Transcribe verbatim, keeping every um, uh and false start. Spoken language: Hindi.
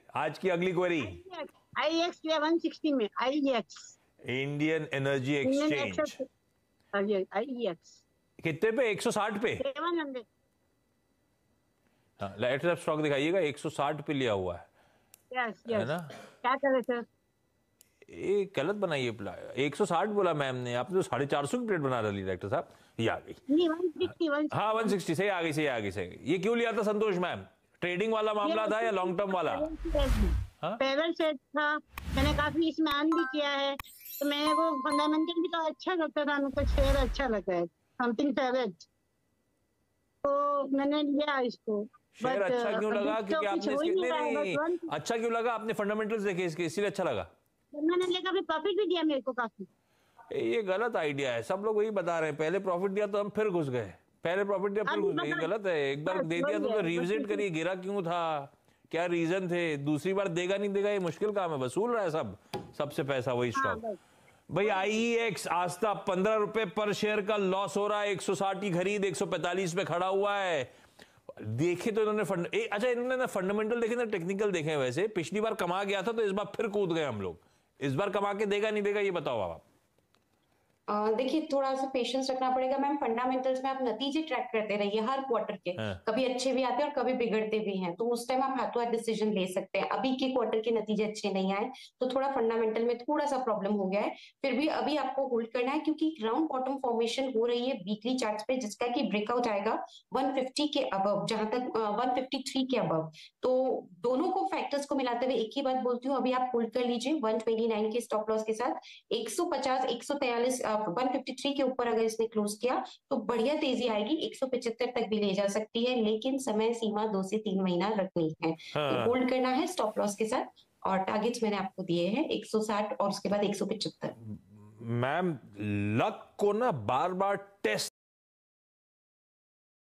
आज की अगली query, I X one sixty में, I X Indian Energy Exchange I X कितने पे? एक सौ साठ पे। Seven hundred. हाँ, लेटर स्टॉक दिखाइएगा, एक सौ साठ पे लिया हुआ है। यस है यस, ना? क्या करे सर? ये गलत बनाइए प्लान। एक सौ साठ बोला मैम ने, आपने तो साढ़े चार सौ की प्लेट बना डाली डायरेक्टर साहब। ये आ गई। नहीं, वन सिक्सटी, वन सिक्सटी। हाँ वन सिक्सटी सही आ गई, सही आ गई, सही। ये क्यों लिया था संतोष मैम? ट्रेडिंग वाला मामला था या लॉन्ग टर्म वाला? हाँ? फेवर सेट था, मैंने काफी इसमें अर्न भी किया है, तो मेरे को फंडामेंटल भी तो अच्छा लगता था, मेरे को शेयर अच्छा लगा है, समथिंग फेवरेट, तो मैंने लिया इसको। शेयर बट अच्छा क्यों लगा? क्योंकि आपने इसके नहीं नहीं, नहीं नहीं अच्छा क्यों लगा? आपने फंडामेंटल्स देखे इसके, इसीलिए अच्छा लगा। मैंने लेकर भी प्रॉफिट भी दिया मेरे को काफी। ये गलत आइडिया है, सब लोग वही बता रहे हैं। पहले प्रॉफिट दिया तो हम फिर घुस गए, पहले प्रॉफिट दिया फिर घुस गए, ये गलत है। एक बार दे दिया तो, तो रिविजिट करिए, गिरा क्यों था, क्या रीजन थे। दूसरी बार देगा नहीं देगा ये मुश्किल काम है, वसूल रहा है सब सबसे पैसा वही स्टॉक। भाई आईईएक्स आस्था पंद्रह रुपए पर शेयर का लॉस हो रहा है, एक सौ साठ की खरीद, एक सौ पैंतालीस पे खड़ा हुआ है। देखे तो इन्होंने फंड ए, अच्छा इन्होंने ना फंडामेंटल देखे ना टेक्निकल देखे। वैसे पिछली बार कमा गया था तो इस बार फिर कूद गए हम लोग। इस बार कमा के देगा नहीं देगा ये बताओ आप। देखिए थोड़ा सा पेशेंस रखना पड़ेगा मैम। फंडामेंटल्स में आप नतीजे ट्रैक करते रहिए हर क्वार्टर के। हाँ। कभी अच्छे भी आते हैं और कभी बिगड़ते भी हैं, तो उस टाइम आप हाथों हाथ डिसीजन ले सकते हैं। अभी के क्वार्टर के नतीजे अच्छे नहीं आए तो थोड़ा फंडामेंटल में थोड़ा सा प्रॉब्लम हो गया है, फिर भी अभी आपको होल्ड करना है क्योंकि राउंड बॉटम फॉर्मेशन हो रही है वीकली चार्ट पे, जिसका की ब्रेकआउट आएगा वन फिफ्टी के अबव, जहां तक वन फिफ्टी थ्री के अबव। तो दोनों को फैक्टर्स को मिलाते हुए एक ही बात बोलती हूँ, अभी आप होल्ड कर लीजिए वन ट्वेंटी नाइन के स्टॉप लॉस के साथ। एक सौ पचास, एक सौ तैयालीस, वन फिफ्टी थ्री के ऊपर अगर इसने क्लोज किया तो बढ़िया तेजी आएगी, एक सौ पचहत्तर तक भी ले जा सकती है, लेकिन समय सीमा दो से तीन महीना रखनी है। हाँ। तो होल्ड करना है स्टॉप लॉस के साथ, और टारगेट्स मैंने आपको दिए हैं एक सौ साठ और उसके बाद एक सौ पचहत्तर। मैम लक को ना बार बार टेस्ट